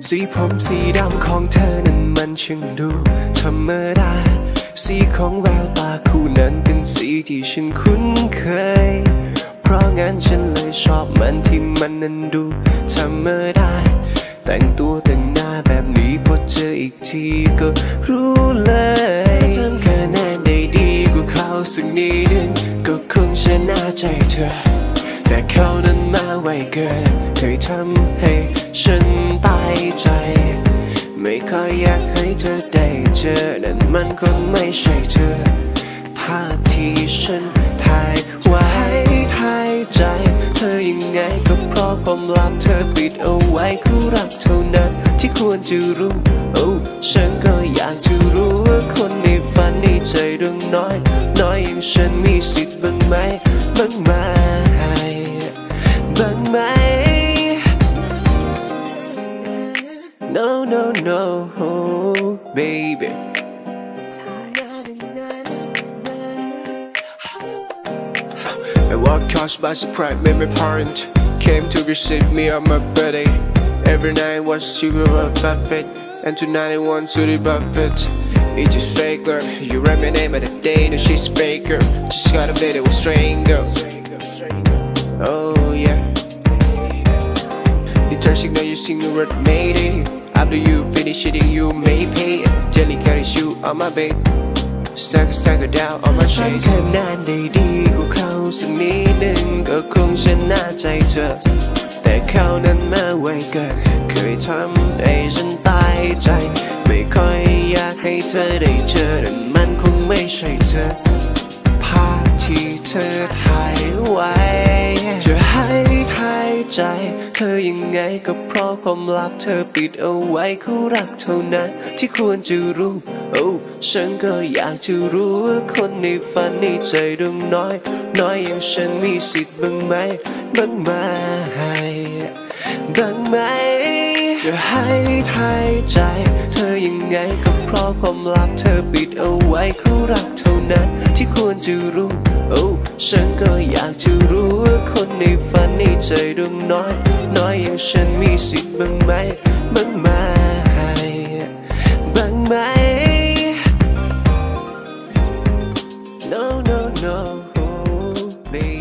สีผมสีดำของเธอนั้นมันช่างดูธรรมดาสีของแววตาคู่นั้นเป็นสีที่ฉันคุ้นเคยเพราะงั้นฉันเลยชอบมันที่มันนั้นดูธรรมดาแต่งตัวแต่งหน้าแบบนี้พอเจออีกทีก็รู้เลยทำคะแนนได้ดีกว่าเขาสักนิดนึงก็คงชนะใจเธอแต่เขานั้นมาไวเกินเคยทำให้ฉันตายใจไม่ค่อยอยากให้เธอได้เจอนั่นมันคงไม่ใช่เธอภาพที่ฉันถ่ายไว้ถ่ายใจเธอยังไงก็เพราะความลับเธอปิดเอาไว้คู่รักเท่านั้นที่ควรจะรู้โอ้ฉันก็อยากจะรู้ว่าคนในฝันในใจดวงน้อยอย่างฉันมีสิทธิ์บ้างไหมบ้างไหมNo, no, no, baby. I was caught by surprise when my parents came to visit me on my birthday. Every night was super buffet, and tonight I want to the buffet. It's just fake girl, you write my name at the day, no she's fake girl. Just got a video with stranger. Oh yeah. The third signal you sing the word mayday. After you finish eating you may pay. Jelly carries you on my bed. Stack it down on my chest. ทำคะแนนได้ดีกว่าเขาสักนิดนึงก็คงชนะใจเธอแต่เขานั้นมาไวเกินเคยทำให้ฉันตายใจไม่ค่อยอยากให้เธอได้เจอแต่มันคงไม่ใช่เธอภาพที่เธอถ่ายไว้จะให้ถ่ายใจเธอยังไงก็เพราะความลับเธอปิดเอาไว้คู่รักเท่านั้นที่ควรจะรู้โอ้ฉันก็อยากจะรู้ว่าคนในฝันในใจดวงน้อยอย่างฉันมีสิทธิ์บ้างไหมบ้างไหมจะให้ถ่ายใจเธอยังไงก็เพราะความลับเธอปิดเอาไว้คู่รักเท่านั้นที่ควรจะรู้โอ้ฉันก็อยากจะรู้ว่าคนในฝันในใจดวงน้อยอย่างฉันมีสิทธิ์บ้างไหมNo, no, no, baby.